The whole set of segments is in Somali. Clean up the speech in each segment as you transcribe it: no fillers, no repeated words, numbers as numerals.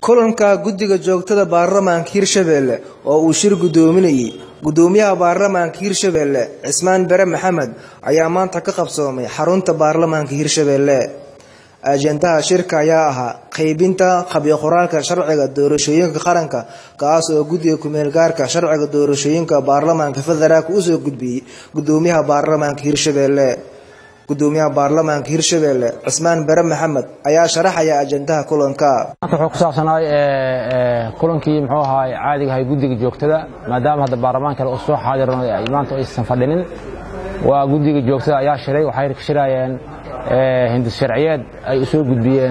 kulanka guddiga joogtada baarlamaanka Hirshabelle oo uu shir gudoominayay gudoomiyaha baarlamaanka Hirshabelle Cismaan Bare Maxamed ayaa maanta ka qabsoomay xarunta baarlamaanka Hirshabelle. ajendaha shirka ayaa ahaa qaybinta qabyo qoraalka sharciga doorashooyinka qaranka kaas oo guddiga kumeel gaarka sharciga doorashooyinka baarlamaanka federaalka u soo gudbiyay gudoomiyaha baarlamaanka Hirshabelle. gudoomiyaha baarlamaanka Hirshabelle Cismaan Bare Maxamed ayaa sharaxaya ajendaha kulanka. wuxuu ku saabsanay kulankii muxuu ahaa caadiga ah guddiga joogtada maadaama hadda baarlamaanka uu soo xaadirnay maanta aysan fadhinin waa guddiga joogtada ayaa shiray waxay ka shirayeen hindis sharciyeed ay soo gudbiyeen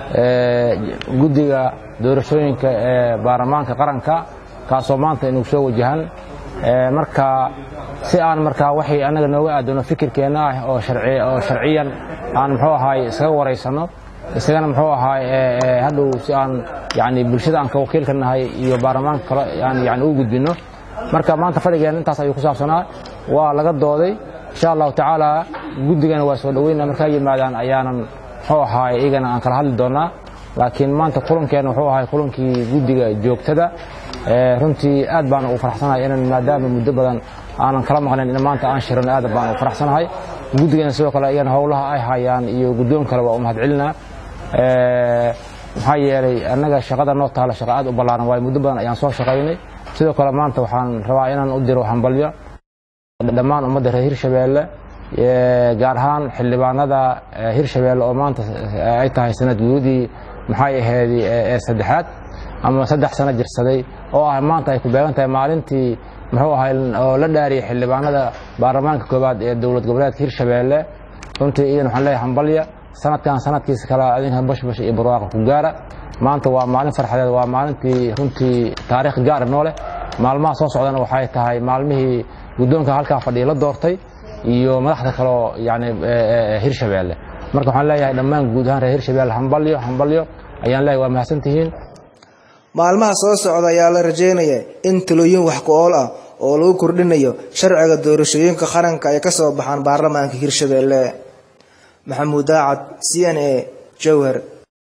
guddiga doorashooyinka baarlamaanka qaranka kaasoo maanta inuu soo wajahan marka si aan marka waxay anaga nooga aadano fikirkeena oo sharciyan aan muxuu ahaay isaga wareysano isagana muxuu ahaay hadhow si aan yani bulshada aan ka wakiilka nahay iyo baarlamaanka kale yani u gudbino marka maanta fadhigeena intaas ayuu ku saabsanaa waa laga dooday insha Allah taala guddigana waa soo dhaweynaa marka yimaadaan ayaanan muxuu ahaay igana aan kala hadli doonaa laakiin maanta kulankeena wuxuu ahaay kulankii guddiga joogtada runtii aad baan u faraxsanahay inaan maadaama muddo badan aanan kala maqnayn in maanta aan shirin aad baan u faraxsanahay guddigana sidoo kale ayaan howlaha ay hayaan iyo guddoon kale waa u mahadcelinaa maxaa yeelay annaga shaqada noo taala shaqo aad u ballaaran waayo muddo badan ayaan soo shaqaynay sidoo kale maanta waxaan rabaa inaan u diro hambalyo dhammaan ummadda reer Hirshabelle gaar ahaan xildhibaanada Hirshabelle oo maanta ay tahay sanad guudii maxay ahayd saddexaad ama 3 sano jirsaday oo ah maanta ay ku beegan tahay maalintii muxuu ahaa oo la dhaariyay xildhibaanada baarlamaanka koobaad ee dawlad goboleedka Hirshabelle runtii idan waxaan leeyahay hambalyo sanadkan sanadkiisa kala adinka bashbash iyo barwaaqo ku gaara maanta waa maalin farxadeed waa maalintii runtii taariikh gaar ah noole maalmaha soo socdana waxay tahay maalmihii guddoonka halka fadhiya la doortay iyo madaxda kale yani Hirshabelle marka waxaan leeyahay dhammaan guud ahaan reer Hirshabelle hambalyo ayaan leeyahay waa mahadsantihiin. maalmaha soo socda ayaa la rajeynayaa in talooyin wax ku ool ah oo lagu kordhinayo sharciga doorashooyinka qaranka ay ka soo baxaan baarlamaanka Hirshabelle. Maxamuud Daacad, CNA, Jowhar.